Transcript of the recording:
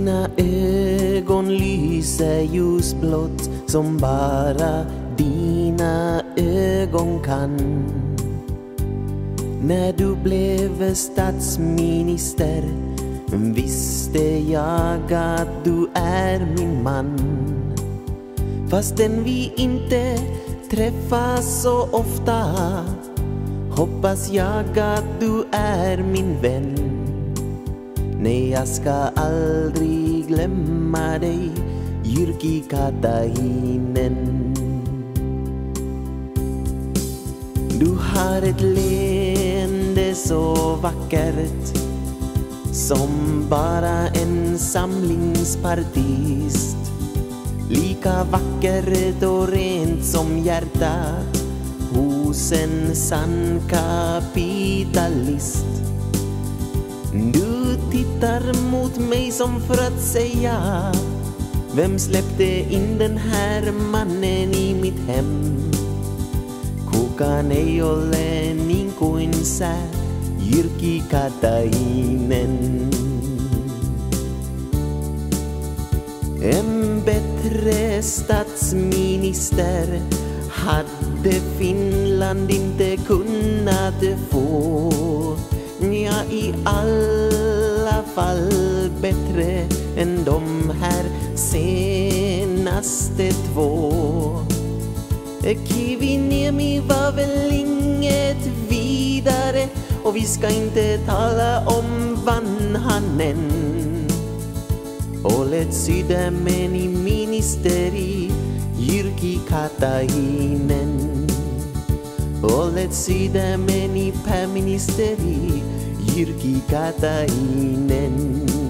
Dina ögon lyser ljusblått som bara dina ögon kan. När du blev statsminister visste jag att du är min man. Fastän vi inte träffas så ofta hoppas jag att du är min vän. Nej, jag ska aldrig glömma dig, Jyrki Katainen. Du har ett leende så vackert som bara en samlingspartist. Lika vackert och rent som hjärtat hos en sann kapitalist. Du tittar mot mig som för att säga: vem släppte in den här mannen i mitt hem? Kukaan ei ole niin kuin sä, Jyrki Katainen. En bättre statsminister hade Finland inte kunnat få. Ja, i alla fall bättre än de här senaste två. Kiviniemi var väl inget vidare, och vi ska inte tala om Vanhanen. Olet sydämeni ministeri, Jyrki Katainen. Olet sydämeni pääministeri, Jyrki Katainen.